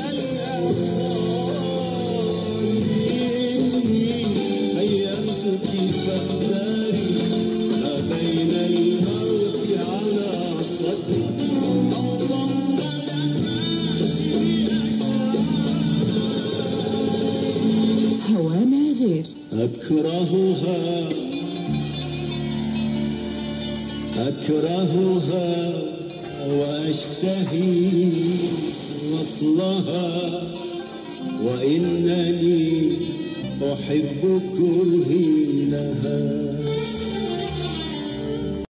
هوانا غير. أكرهها وأشتهي وصلها وإنني أحب كرهي لها.